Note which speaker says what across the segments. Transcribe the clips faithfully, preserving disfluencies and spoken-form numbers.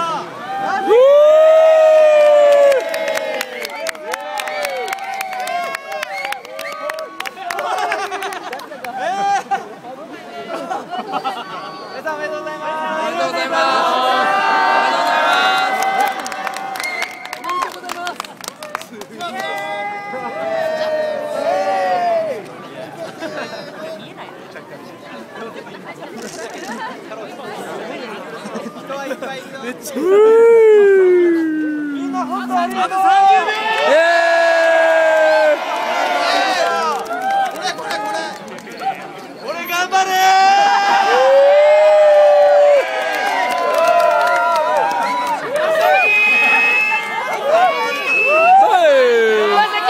Speaker 1: めっちゃみんな本当ありがとう。あとさんじゅうびょう。これこれこれこれ頑張れ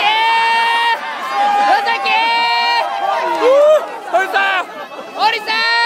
Speaker 2: 堀さん